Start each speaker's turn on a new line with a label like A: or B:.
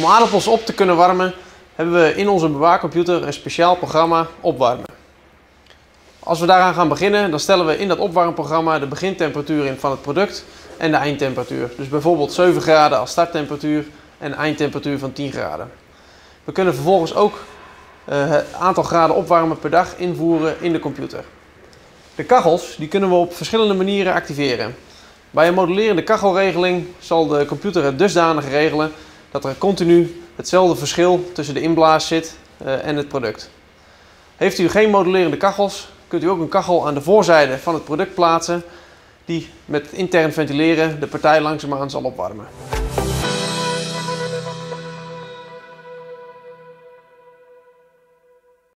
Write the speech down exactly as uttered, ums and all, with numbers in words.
A: aardappels op te kunnen warmen hebben we in onze bewaarcomputer een speciaal programma opwarmen. Als we daaraan gaan beginnen, dan stellen we in dat opwarmprogramma de begintemperatuur in van het product en de eindtemperatuur. Dus bijvoorbeeld zeven graden als starttemperatuur en een eindtemperatuur van tien graden. We kunnen vervolgens ook uh, het aantal graden opwarmen per dag invoeren in de computer. De kachels die kunnen we op verschillende manieren activeren. Bij een modulerende kachelregeling zal de computer het dusdanig regelen dat er continu hetzelfde verschil tussen de inblaas zit uh, en het product. Heeft u geen modulerende kachels, kunt u ook een kachel aan de voorzijde van het product plaatsen die met intern ventileren de partij langzaamaan zal opwarmen.